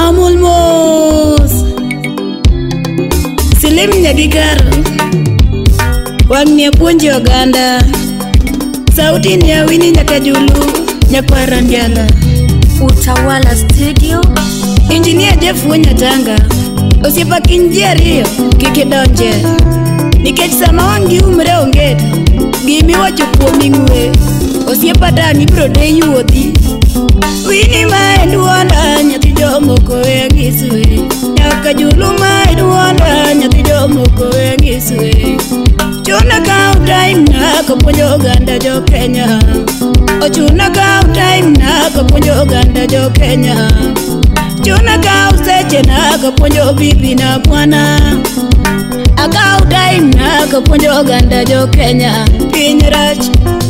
Amulmos Silim nyagikar Wangnia punji oganda Sauti ni ya wini nyakajulu Nyakwara ndiala Utawala Studio Engineer Jeff Nyatanga Osipa kinjia rio kikidonje Nikech sama wangi umre onget Gimi wacho kuomingwe Osipa dani brode yuodhi Wini maeduonda Nyathi jomoko wengiswe Nyakajulu maeduonda Nyathi jomoko wengiswe Chuna kau time na kapunjo ganda jo Kenya Ochuna kau time na kapunjo ganda jo Kenya Chuna kau seche na kapunjo bibi na bwana Akau time na kapunjo ganda jo Kenya Pinyarach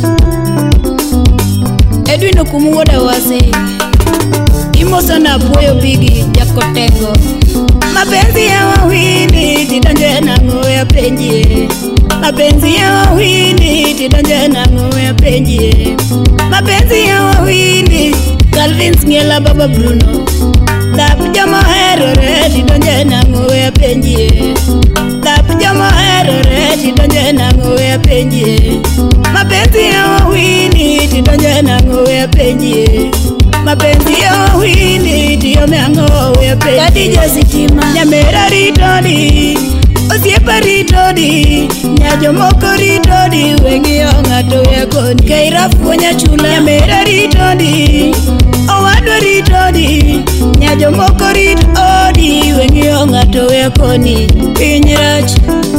Edwin Okumuwoda wasi Imoso na puyo bigi jakotengo Mapenzi ya wawili tidonje na ngoya penjie Mapenzi ya wawili tidonje na ngoya penjie Mapenzi ya wawili Calvin Ngela Baba Bruno Dap jama erore tidonje na ngoya penjie Dap jama erore tidonje na ngoya penjie Mapenzi ya wawili tidonje na ngoya penjie Mapenzi ya wawili tiyo meangoya penjie Kadija sitima Nyamera ritodi Osiepa ritodi Nyajomoko ritodi Wengi ongato yakoni Keira funya chula Nyamera ritodi Owadwa ritodi Nyajomoko ritodi Wengi ongato yakoni Pinyarach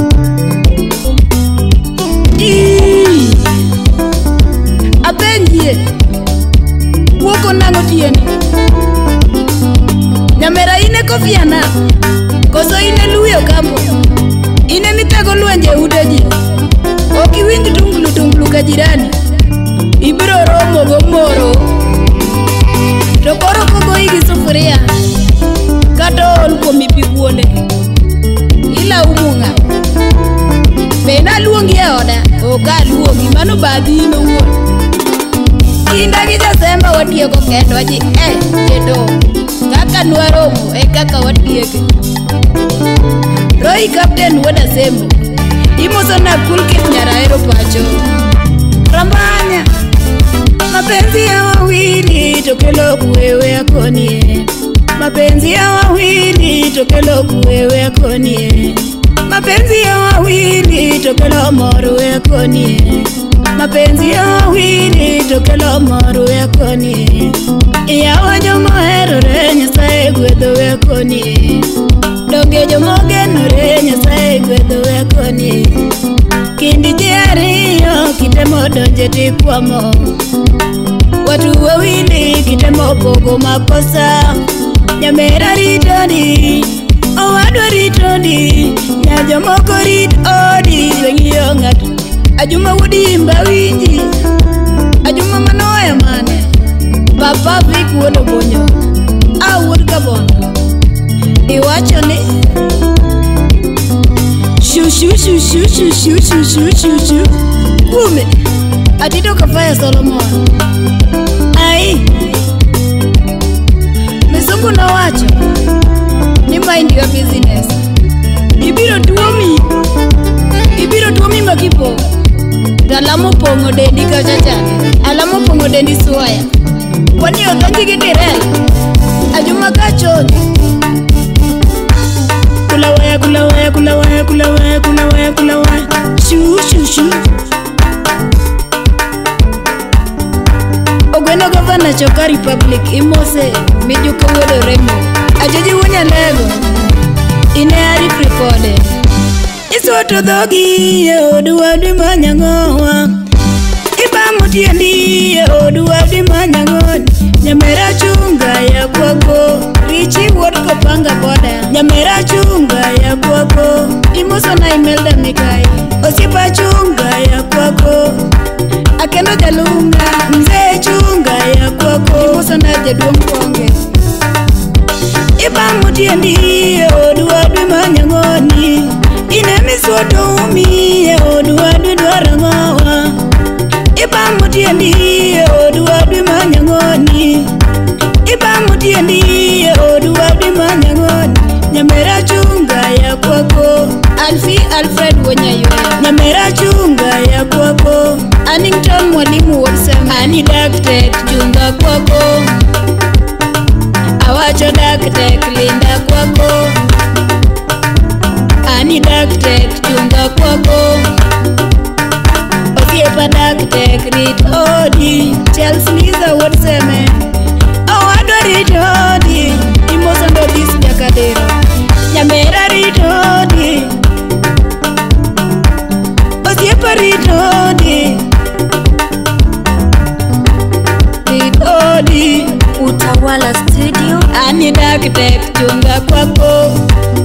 Apenjie Woko nango tieni Nyamera ine kofiana Koso ine luyo kampo Ine mitego luenje udeji Oki wingi tunglu kajirani Ibiro romo gomoro Tokoro kogo higi sufuria Kato olko mipikuone Ila umunga Pena luongi ya oda Oka luongi manu badhi ino uon Indagi jasemba watieko kendo aji jedo Kaka nuaromo kaka watieke Roy Captain wada sembo Imoso na kulkit nyaraero pacho Rambanya Mapenzi ya wawili tokelo kuwewe akonie Mapenzi ya wawili tokelo kuwewe akonie Mapenzi ya wawili tokelo moruwe akonie Mapenzi ya wawili tokelo moruwe akonie Iyawa jomo erore Nyasaye gwedhowe akonie Donge jomo genore Nyasaye gwedhowe akonie Kindi ji ariyo kitemo donje tikwamo Watu wawili kitemo pogo makosa Nyamera ritodi Owadwa ritodi Nyajomoko ritodi Wengi ongato Ajuma wudi imba winji Ajuma manoya mane Papa Vic wodo bonyo Awud kabono Iwacho ni Shu Ume Atito kafaya Solomon Ai Misungu na wacho Ni mind your business Ibiro tuomi makipo Alamo pongo dendi kachachane Alamo pongo dendi suwaya Kwani otanji gitirel Ajuma kachoni Kulawaya Shu Ogweno governor Choka Republic Imose Mijuko wedo remo Ajoji wunya lego Ine arif repode Isoto dhogi Oduwadi manyangowa Ibamu tiendi Oduwadi manyangoni Nyamera chunga ya kwako Richi wot kopanga boda Nyamera chunga ya kwako Imoso na Imelda Mikai Osipa chunga ya kwako Akendo jalunga Mzee chunga ya kwako Imoso na Jaduong Konge Ibamu tiendi Oduwadi manyangoni Ine miswoto umi Oduwadi dwarangowa Ibamu tiendi Oduwadi manyangoni Ibamu tiendi Oduwadi chunga kwako, awacho dak tek linda kwako, ani dak tek chunga kwako, osiepa dak tek rit odi, Chelsea wot seme, awado rit odi, imosondo dis nyakadero, nyamera rit odi, osiepa rit odi, rit odi. Utawala Studio. Ani dak tek chunga kwako,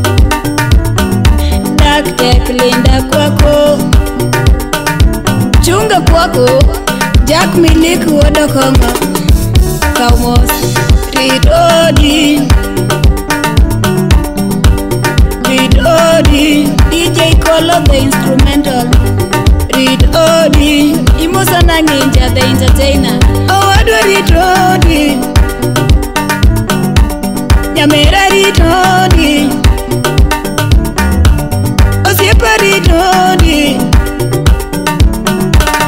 dak tek linda kwako, chunga kwako, Jack Milik wodokonga, kaumos, rit odi, DJ Kolo the instrumental, rit odi, Imosana Ninja the entertainer, awadwa rit odi, nyamera rit odi, osiepa rit odi,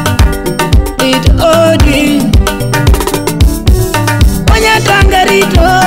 rit odi, Wanyatanga rit odi.